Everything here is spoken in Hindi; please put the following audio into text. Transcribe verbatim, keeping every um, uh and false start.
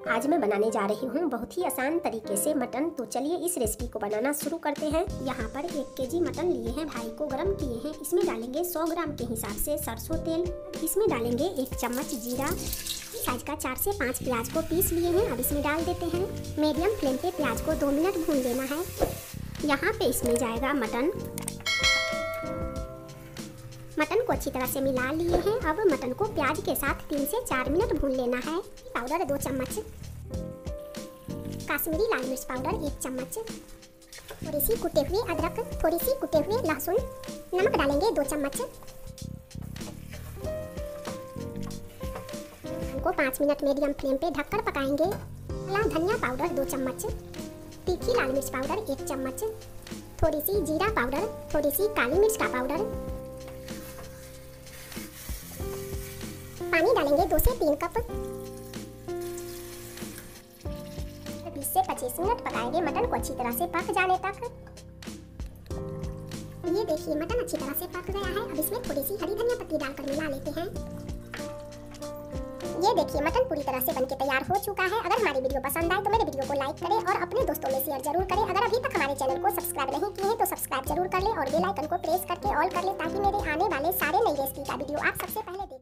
आज मैं बनाने जा रही हूँ बहुत ही आसान तरीके से मटन। तो चलिए इस रेसिपी को बनाना शुरू करते हैं। यहाँ पर एक केजी मटन लिए हैं, ढाई को गरम किए हैं। इसमें डालेंगे सौ ग्राम के हिसाब से सरसों तेल। इसमें डालेंगे एक चम्मच जीरा। साइज का चार से पाँच प्याज को पीस लिए हैं, अब इसमें डाल देते हैं। मीडियम फ्लेम पे प्याज को दो मिनट भून लेना है। यहाँ पे इसमें जाएगा मटन। मटन को अच्छी तरह से मिला लिए हैं। अब मटन को प्याज के साथ तीन से चार मिनट भून लेना है। पाउडर दो चम्मच, काश्मीरी लाल मिर्च पाउडर एक चम्मच, थोड़ी सी कुटे हुए अदरक, थोड़ी सी कुटे हुए लहसुन, नमक डालेंगे दो चम्मच। इनको पाँच मिनट मीडियम फ्लेम पे ढककर पकाएंगे। हरा धनिया पाउडर दो चम्मच, तीखी लाल मिर्च पाउडर एक चम्मच, थोड़ी सी जीरा पाउडर, थोड़ी सी काली मिर्च का पाउडर। पानी डालेंगे दो से तीन कप। बीस से पच्चीस मिनट पकाएंगे मटन को अच्छी तरह से पक जाने तक। ये देखिए मटन अच्छी तरह से पक गया है। अब इसमें थोड़ी सी हरी धनिया पत्ती डालकर मिला लेते हैं। ये देखिए मटन पूरी तरह से बनके तैयार हो चुका है। अगर हमारी वीडियो पसंद आए तो मेरे वीडियो को लाइक करें और अपने दोस्तों में शेयर जरूर करें। अगर अभी तक हमारे चैनल को सब्सक्राइब नहीं किए हैं तो सब्सक्राइब जरूर कर लें और बेल आइकन को प्रेस करके ऑल कर लें, ताकि मेरे आने वाले सारे नई रेसिपी का वीडियो आप सबसे पहले देखें।